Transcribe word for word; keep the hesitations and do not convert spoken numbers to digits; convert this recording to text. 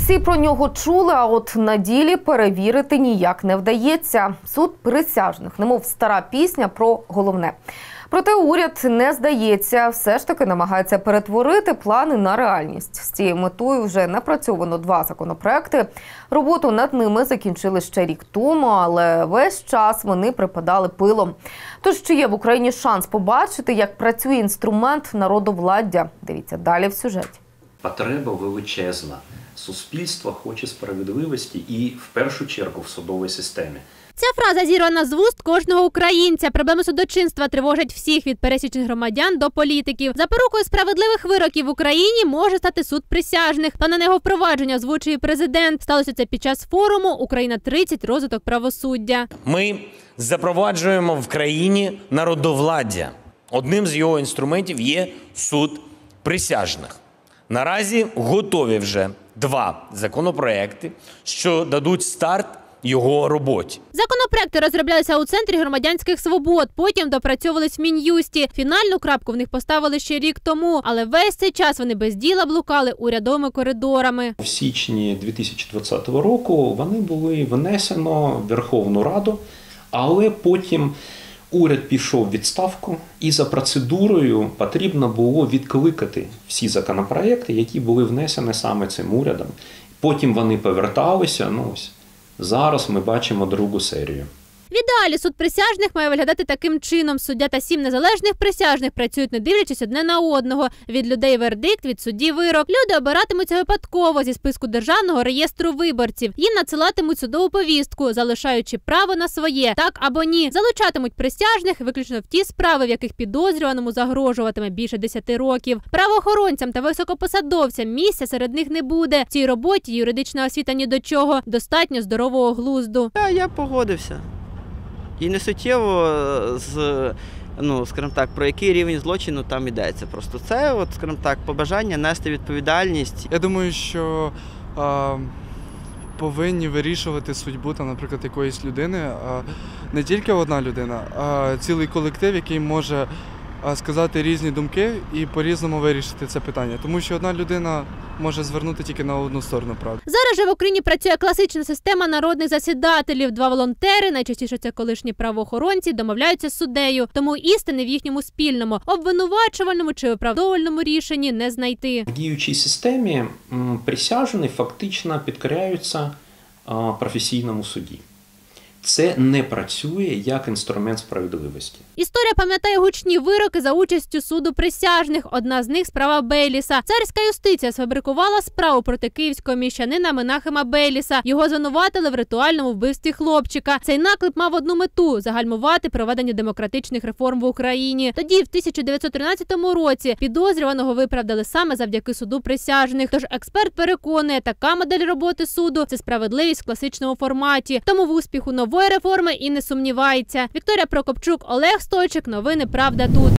Всі про нього чули, а от на ділі перевірити ніяк не вдається. Суд присяжних, немов стара пісня про головне. Проте уряд не здається, все ж таки намагається перетворити плани на реальність. З цією метою вже напрацьовано два законопроекти. Роботу над ними закінчили ще рік тому, але весь час вони припадали пилом. Тож, чи є в Україні шанс побачити, як працює інструмент народовладдя? Дивіться далі в сюжеті. Потреба величезна. Суспільство хоче справедливості і, в першу чергу, в судовій системі. Ця фраза зірвана з вуст кожного українця. Проблеми судочинства тривожать всіх від пересічних громадян до політиків. Запорукою справедливих вироків в Україні може стати суд присяжних. Та на його впровадження озвучує президент. Сталося це під час форуму «Україна тридцять. Розвиток правосуддя». Ми запроваджуємо в країні народовладдя. Одним з його інструментів є суд присяжних. Наразі готові вже два законопроекти, що дадуть старт його роботі. Законопроекти розроблялися у Центрі громадянських свобод, потім допрацьовувались в Мін'юсті. Фінальну крапку в них поставили ще рік тому, але весь цей час вони без діла блукали урядовими коридорами. В січні дві тисячі двадцятого року вони були внесено в Верховну Раду, але потім уряд пішов у відставку, і за процедурою потрібно було відкликати всі законопроекти, які були внесені саме цим урядом. Потім вони поверталися, ну ось. Зараз ми бачимо другу серію. В ідеалі суд присяжних має виглядати таким чином. Суддя та сім незалежних присяжних працюють, не дивлячись одне на одного. Від людей вердикт, від судді вирок. Люди обиратимуться випадково зі списку Державного реєстру виборців. Їм надсилатимуть судову повістку, залишаючи право на своє, так або ні. Залучатимуть присяжних виключно в ті справи, в яких підозрюваному загрожуватиме більше десяти років. Правоохоронцям та високопосадовцям місця серед них не буде. В цій роботі юридична освіта ні до чого. Достатньо здорового глузду. Я, я погодився. І не суттєво, з, ну, скажімо так, про який рівень злочину там йдеться. Просто це, от, скажімо так, побажання нести відповідальність. Я думаю, що а, повинні вирішувати судьбу, там, наприклад, якоїсь людини, а, не тільки одна людина, а цілий колектив, який може а, сказати різні думки і по-різному вирішити це питання. Тому що одна людина може звернути тільки на одну сторону правди. Зараз же в Україні працює класична система народних засідателів. Два волонтери, найчастіше це колишні правоохоронці, домовляються з суддею. Тому істини в їхньому спільному, обвинувачувальному чи виправдовувальному рішенні не знайти. В діючій системі присяжні фактично підкоряються професійному суді. Це не працює як інструмент справедливості. Історія пам'ятає гучні вироки за участю суду присяжних. Одна з них – справа Бейліса. Царська юстиція сфабрикувала справу проти київського міщанина Менахема Бейліса. Його звинуватили в ритуальному вбивстві хлопчика. Цей наклеп мав одну мету – загальмувати проведення демократичних реформ в Україні. Тоді, в тисяча дев'ятсот тринадцятому році, підозрюваного виправдали саме завдяки суду присяжних. Тож експерт переконує, така модель роботи суду – це справедливість в класичному форматі. Тому в успіху нової реформи і не сумнівається. Вікторія Прокопчук, Олег Стойчик. Новини «Правда тут».